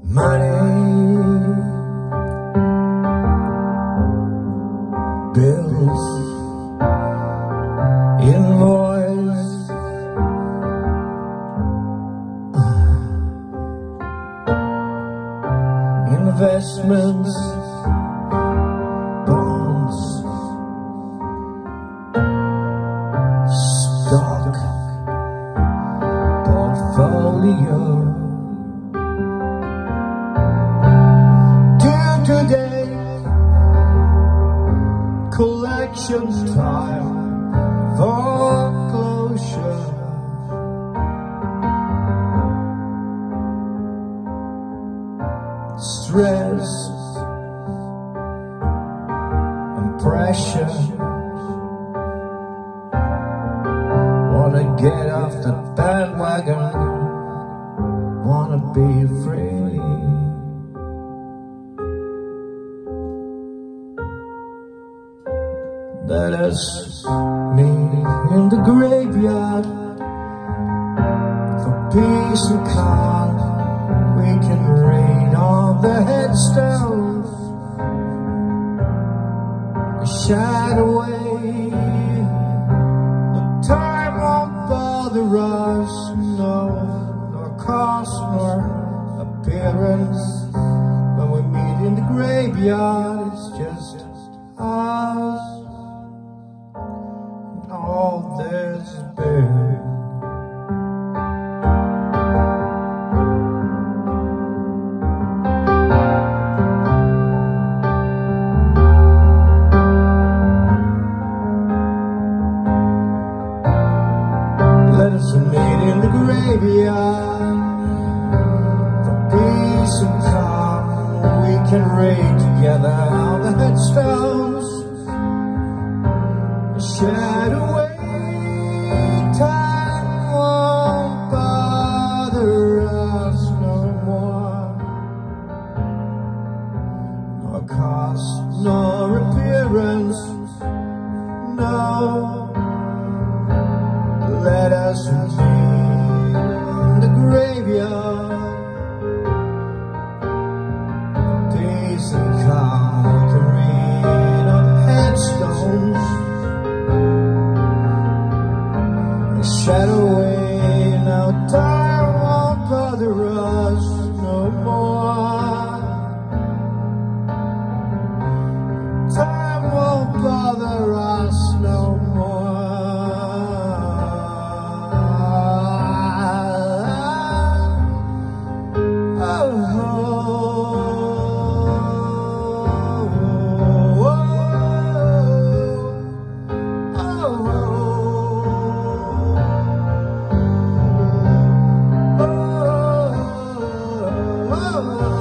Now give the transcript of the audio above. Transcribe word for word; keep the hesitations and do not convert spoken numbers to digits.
money, bills, invoice, investments, bonds, stock, portfolio. Due today, collection time, foreclosure. Stress and pressure. Wanna get off the bandwagon, wanna be free. Let us meet in the graveyard for peace and calm. We can read all the headstones, shine away. The time won't bother us, no, nor cost nor appearance. When we meet in the graveyard, it's just us and all there's been. Let us meet in the graveyard for peace and calm. We can read together all the headstones, shed away. Time won't bother us no more, nor cost nor appearance, no. Let us meet in the graveyard, peace and calm. We can read on headstones and shed away. Now time won't bother us no more. Time won't bother us no more. Oh,